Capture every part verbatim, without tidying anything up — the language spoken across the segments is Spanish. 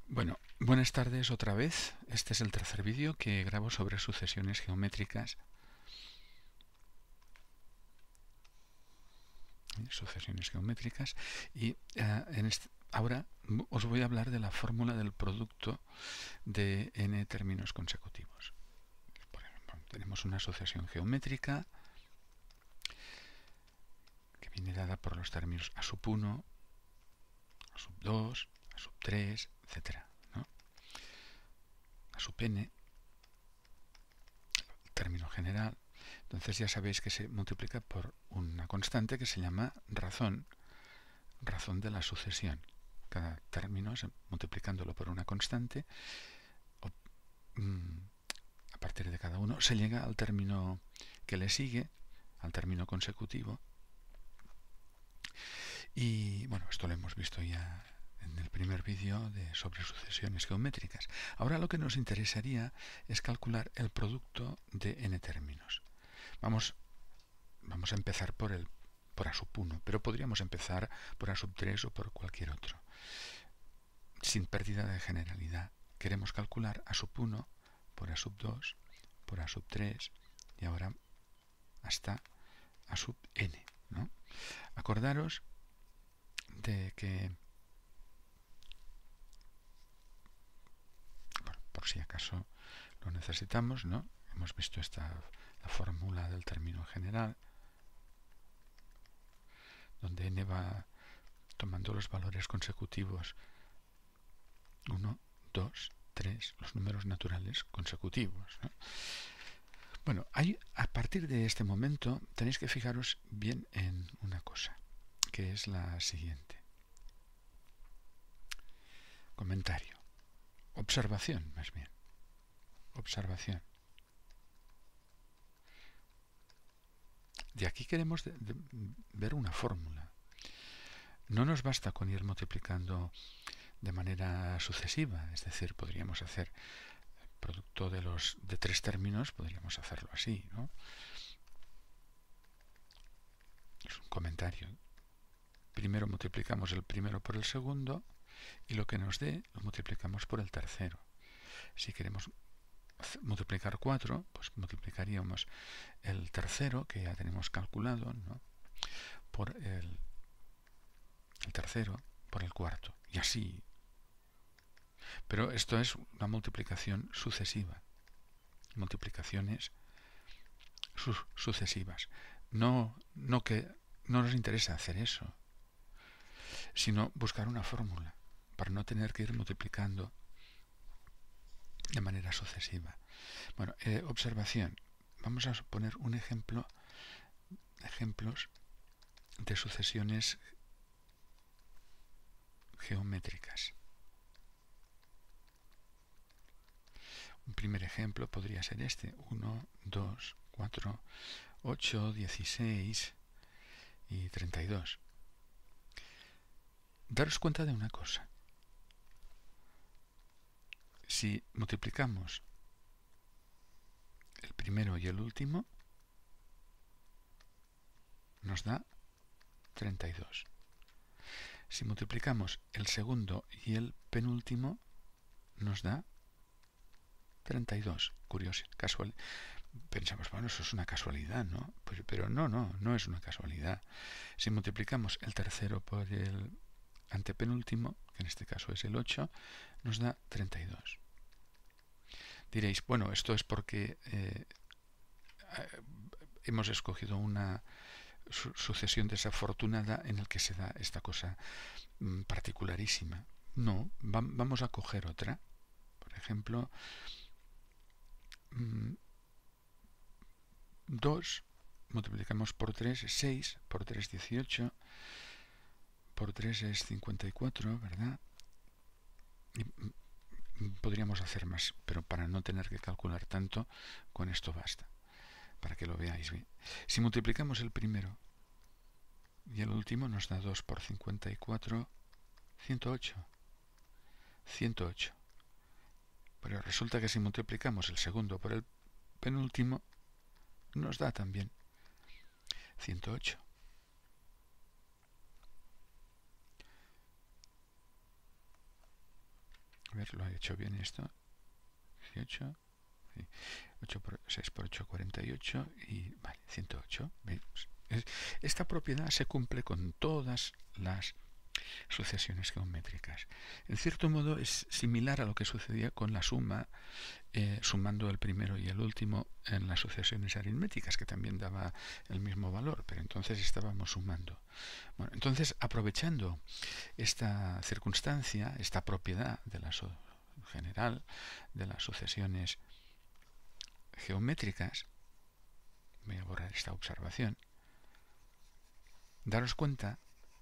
Bueno, buenas tardes otra vez. Este es el tercer vídeo que grabo sobre sucesiones geométricas. Sucesiones geométricas. Y uh, en este, ahora os voy a hablar de la fórmula del producto de n términos consecutivos. Por ejemplo, tenemos una sucesión geométrica que viene dada por los términos a sub uno, a sub dos, a sub tres, etcétera, ¿no? A sub n, el término general. Entonces ya sabéis que se multiplica por una constante que se llama razón, razón de la sucesión. Cada término, multiplicándolo por una constante, o, mmm, a partir de cada uno, se llega al término que le sigue, al término consecutivo. Y bueno, esto lo hemos visto ya en el primer vídeo de sobre sucesiones geométricas. Ahora lo que nos interesaría es calcular el producto de n términos. Vamos, vamos a empezar por el por a sub uno, pero podríamos empezar por a sub tres o por cualquier otro. Sin pérdida de generalidad, queremos calcular a sub uno por a sub dos, por a sub tres y ahora hasta a sub n, ¿no? Acordaros de que, bueno, por si acaso lo necesitamos, ¿no? Hemos visto esta la fórmula del término general, donde n va tomando los valores consecutivos uno, dos, tres, los números naturales consecutivos, ¿no? Bueno, hay, a partir de este momento tenéis que fijaros bien en una cosa, que es la siguiente. Comentario. Observación, más bien. Observación. De aquí queremos de, de, ver una fórmula. No nos basta con ir multiplicando de manera sucesiva, es decir, podríamos hacer el producto de los de tres términos, podríamos hacerlo así, ¿no? Es un comentario. Primero multiplicamos el primero por el segundo y lo que nos dé lo multiplicamos por el tercero. Si queremos multiplicar cuatro, pues multiplicaríamos el tercero, que ya tenemos calculado, ¿no? por el, el tercero, por el cuarto, y así. Pero esto es una multiplicación sucesiva, multiplicaciones su sucesivas. No, no que no nos interesa hacer eso, sino buscar una fórmula para no tener que ir multiplicando de manera sucesiva. Bueno, eh, observación. Vamos a poner un ejemplo, ejemplos de sucesiones geométricas. Un primer ejemplo podría ser este: uno, dos, cuatro, ocho, dieciséis y treinta y dos. Daros cuenta de una cosa. Si multiplicamos el primero y el último, nos da treinta y dos. Si multiplicamos el segundo y el penúltimo, nos da treinta y dos. Curioso, casual. Pensamos, bueno, eso es una casualidad, ¿no? Pues, pero no, no, no es una casualidad. Si multiplicamos el tercero por el antepenúltimo, que en este caso es el ocho, nos da treinta y dos. Diréis, bueno, esto es porque eh, hemos escogido una su sucesión desafortunada en el que se da esta cosa mmm, particularísima. No, va, vamos a coger otra. Por ejemplo, mmm, dos multiplicamos por tres es seis, por tres dieciocho, por tres es cincuenta y cuatro, ¿verdad? Y podríamos hacer más, pero para no tener que calcular tanto, con esto basta, para que lo veáis bien. Si multiplicamos el primero y el último, nos da dos por cincuenta y cuatro, ciento ocho. ciento ocho. Pero resulta que si multiplicamos el segundo por el penúltimo, nos da también ciento ocho. ver, lo he hecho bien esto. dieciocho. Sí. ocho por seis por ocho, cuarenta y ocho. Y vale, ciento ocho. ¿Veis? Esta propiedad se cumple con todas las sucesiones geométricas. En cierto modo es similar a lo que sucedía con la suma, eh, sumando el primero y el último en las sucesiones aritméticas, que también daba el mismo valor, pero entonces estábamos sumando. Bueno, entonces, aprovechando esta circunstancia, esta propiedad de la so general de las sucesiones geométricas, voy a borrar esta observación, daros cuenta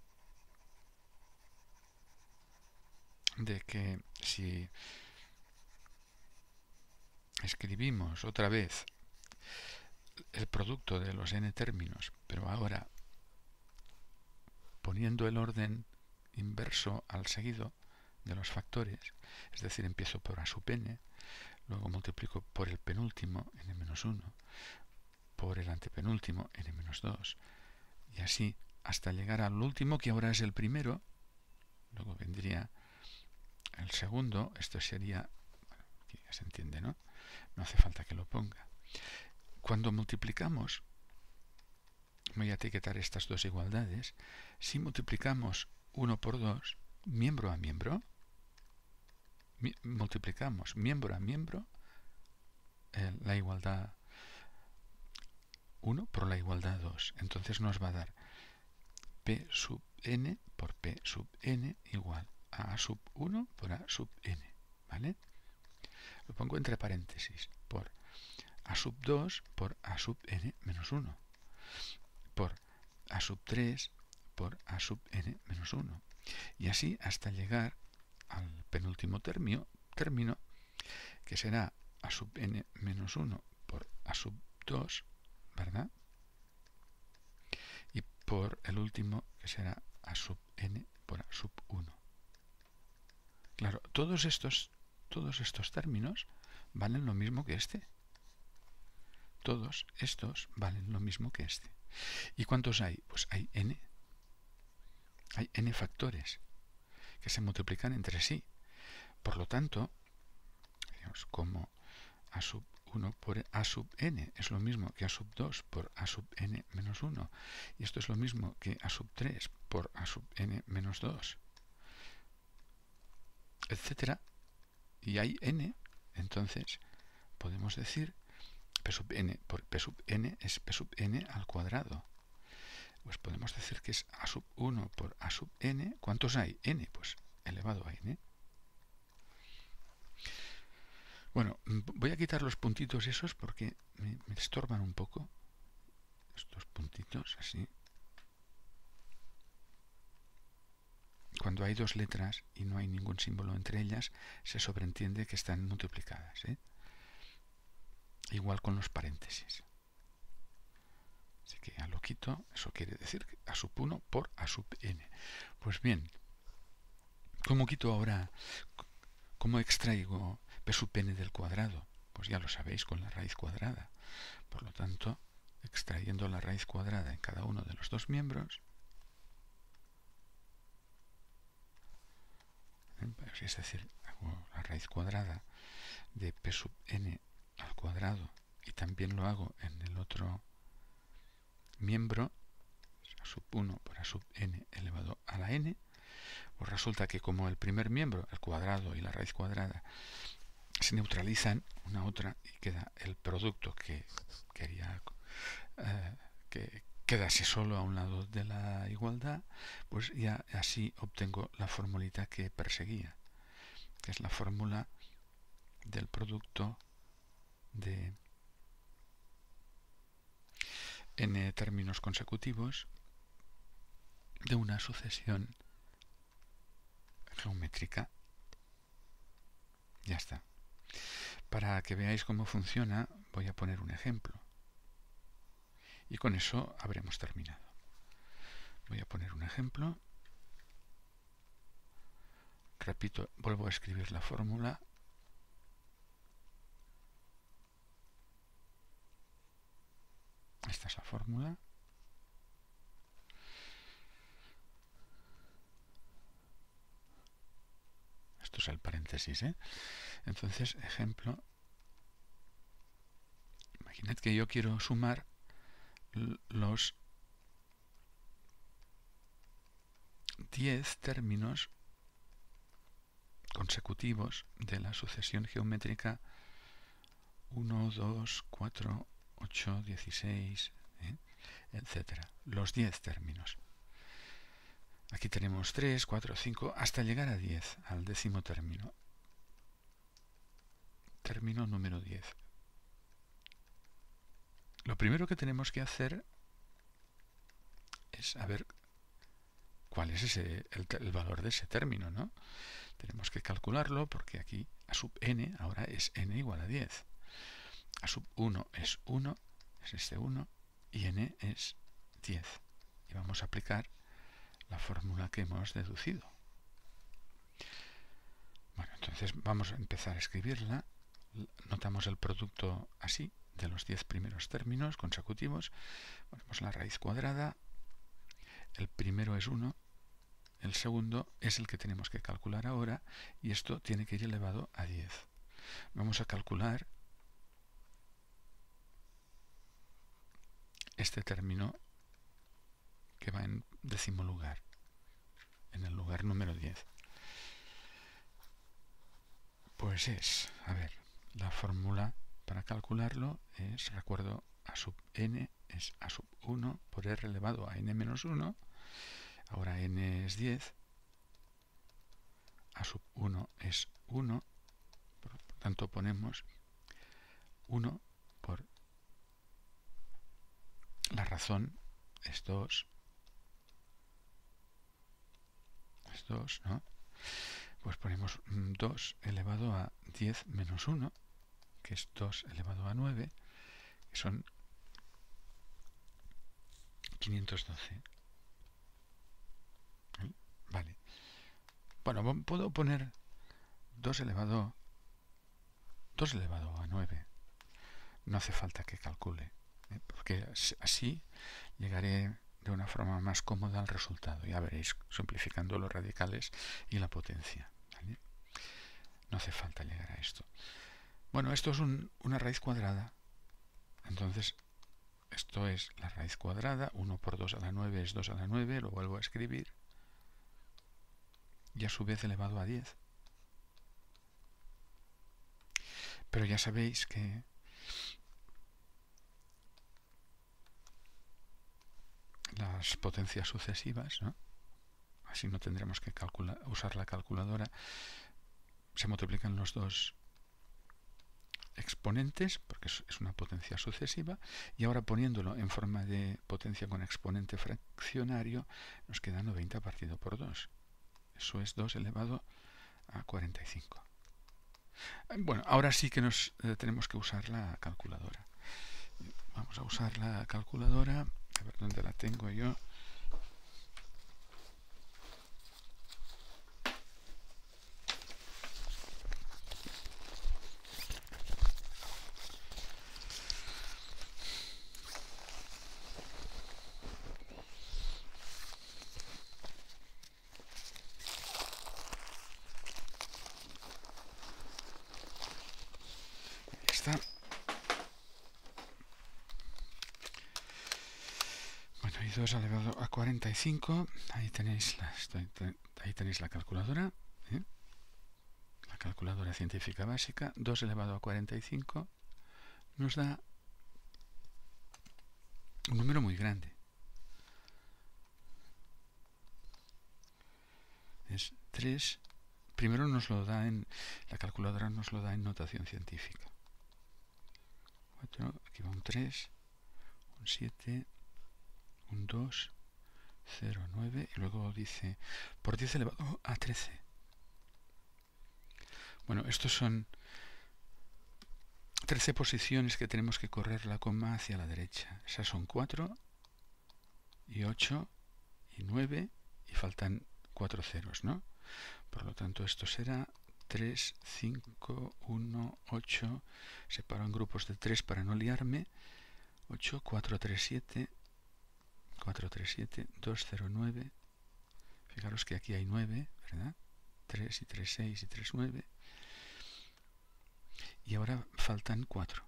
de que si escribimos otra vez el producto de los n términos, pero ahora poniendo el orden inverso al seguido de los factores, es decir, empiezo por a sub n, luego multiplico por el penúltimo, n menos uno, por el antepenúltimo, n menos dos, y así hasta llegar al último, que ahora es el primero, luego vendría el segundo, esto sería, bueno, aquí ya se entiende, ¿no? No hace falta que lo ponga. Cuando multiplicamos, voy a etiquetar estas dos igualdades, si multiplicamos uno por dos, miembro a miembro, mi, multiplicamos miembro a miembro, eh, la igualdad uno por la igualdad dos. Entonces nos va a dar p sub n por p sub n igual a a sub uno por a sub n, ¿vale? Lo pongo entre paréntesis, por a sub dos por a sub n menos uno, por a sub tres por a sub n menos uno, y así hasta llegar al penúltimo término, término que será a sub n menos uno por a sub dos, ¿verdad? Y por el último, que será a sub n por a sub uno. Claro, todos estos, todos estos términos valen lo mismo que este. Todos estos valen lo mismo que este. ¿Y cuántos hay? Pues hay n. Hay n factores que se multiplican entre sí. Por lo tanto, digamos, como a sub uno por a sub n es lo mismo que a sub dos por a sub n menos uno, y esto es lo mismo que a sub tres por a sub n menos dos, etcétera, y hay n, entonces podemos decir p sub n por p sub n es p sub n al cuadrado. Pues podemos decir que es a sub uno por a sub n. ¿Cuántos hay? N, pues elevado a n. Bueno, voy a quitar los puntitos esos porque me, me estorban un poco. Estos puntitos, así. Cuando hay dos letras y no hay ningún símbolo entre ellas, se sobreentiende que están multiplicadas, ¿eh? Igual con los paréntesis. Así que ya lo quito. Eso quiere decir que a sub uno por a sub n. Pues bien, ¿cómo quito ahora? ¿Cómo extraigo p sub n del cuadrado? Pues ya lo sabéis, con la raíz cuadrada. Por lo tanto, extrayendo la raíz cuadrada en cada uno de los dos miembros, es decir, hago la raíz cuadrada de p sub n al cuadrado, y también lo hago en el otro miembro, a sub uno por a sub n elevado a la n, pues resulta que como el primer miembro, el cuadrado y la raíz cuadrada, se neutralizan una a otra y queda el producto que quería eh, que quedase solo a un lado de la igualdad, pues ya así obtengo la formulita que perseguía, que es la fórmula del producto de n términos consecutivos de una sucesión geométrica. Ya está. Para que veáis cómo funciona, voy a poner un ejemplo. Y con eso habremos terminado. Voy a poner un ejemplo. Repito, vuelvo a escribir la fórmula. Esta es la fórmula. Esto usa el paréntesis, ¿eh? Entonces, ejemplo, imaginad que yo quiero sumar los diez términos consecutivos de la sucesión geométrica uno, dos, cuatro, ocho, dieciséis, ¿eh? etcétera. Los diez términos. Aquí tenemos tres, cuatro, cinco, hasta llegar a diez, al décimo término. Término número diez. Lo primero que tenemos que hacer es saber cuál es ese, el, el valor de ese término, ¿no? Tenemos que calcularlo porque aquí a sub n ahora es n igual a diez. A sub uno es uno, es este uno, y n es diez. Y vamos a aplicar la fórmula que hemos deducido. Bueno, entonces vamos a empezar a escribirla. Notamos el producto así, de los diez primeros términos consecutivos. Ponemos la raíz cuadrada. El primero es uno. El segundo es el que tenemos que calcular ahora. Y esto tiene que ir elevado a diez. Vamos a calcular este término que va en décimo lugar, en el lugar número diez. Pues es, a ver, la fórmula para calcularlo es, recuerdo, a sub n es a sub uno por r elevado a n menos uno. Ahora n es diez. A sub uno es uno. Por lo tanto ponemos uno por la razón es dos. Es dos, ¿no? Pues ponemos dos elevado a diez menos uno, que es dos elevado a nueve, que son quinientos doce. Vale. Bueno, puedo poner dos elevado, dos elevado a nueve. No hace falta que calcule, ¿eh? Porque así llegaré de una forma más cómoda al resultado. Ya veréis, simplificando los radicales y la potencia. ¿Vale? No hace falta llegar a esto. Bueno, esto es un, una raíz cuadrada. Entonces, esto es la raíz cuadrada. uno por dos a la nueve es dos a la nueve. Lo vuelvo a escribir. Y a su vez elevado a diez. Pero ya sabéis que las potencias sucesivas, ¿no? Así no tendremos que calcular, usar la calculadora. Se multiplican los dos exponentes, porque es una potencia sucesiva, y ahora poniéndolo en forma de potencia con exponente fraccionario, nos queda noventa partido por dos. Eso es dos elevado a cuarenta y cinco. Bueno, ahora sí que nos eh, tenemos que usar la calculadora. Vamos a usar la calculadora. A ver dónde la tengo yo. Está. Bueno, y dos elevado a cuarenta y cinco. Ahí tenéis la, estoy, ahí tenéis la calculadora. ¿eh? La calculadora científica básica. dos elevado a cuarenta y cinco nos da un número muy grande. Es tres. Primero nos lo da en, la calculadora nos lo da en notación científica. cuatro, aquí va un tres, un siete, un dos, cero, nueve, y luego dice por diez elevado a trece. Bueno, estos son trece posiciones que tenemos que correr la coma hacia la derecha. Esas son cuatro, y ocho, y nueve, y faltan cuatro ceros, ¿no? Por lo tanto, esto será tres, cinco, uno, ocho. Separo en grupos de tres para no liarme. ocho, cuatro, tres, siete. cuatro, tres, siete, dos, cero, nueve. Fijaros que aquí hay nueve, ¿verdad? tres y tres seis y tres nueve. Y ahora faltan cuatro.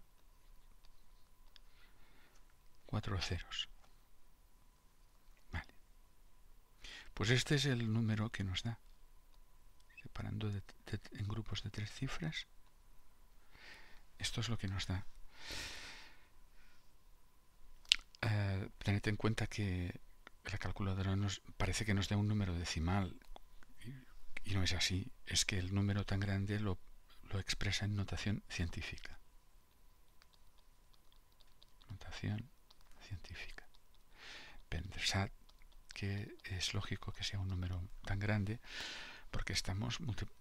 Cuatro ceros. Vale. Pues este es el número que nos da. Separando de, de, en grupos de tres cifras. Esto es lo que nos da. Uh, tened en cuenta que la calculadora nos parece que nos da un número decimal. Y, y no es así. Es que el número tan grande lo, lo expresa en notación científica. Notación científica. Pensad que es lógico que sea un número tan grande porque estamos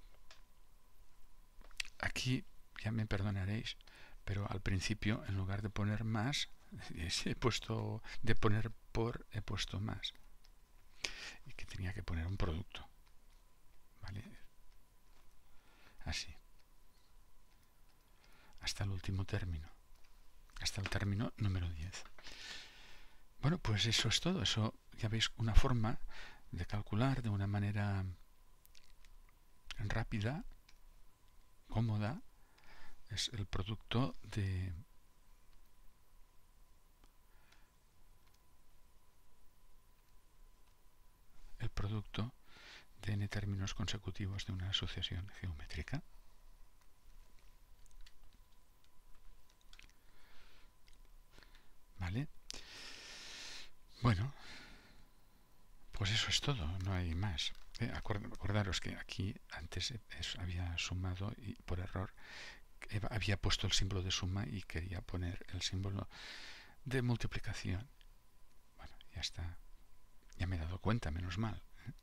aquí, ya me perdonaréis, pero al principio en lugar de poner más he puesto de poner por he puesto más y que tenía que poner un producto, ¿vale? Así hasta el último término, hasta el término número diez. Bueno, pues eso es todo. Eso, ya veis, una forma de calcular de una manera rápida, cómoda, es el producto de el producto de n términos consecutivos de una sucesión geométrica. ¿Vale? Bueno, pues eso es todo, no hay más. Eh, acord acordaros que aquí antes es, había sumado y por error había puesto el símbolo de suma y quería poner el símbolo de multiplicación. Bueno, ya está. Ya me he dado cuenta, menos mal.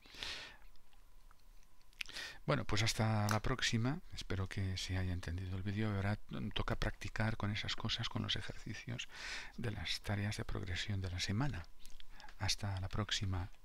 Bueno, pues hasta la próxima. Espero que se haya entendido el vídeo. Ahora toca practicar con esas cosas, con los ejercicios de las tareas de progresión de la semana. Hasta la próxima.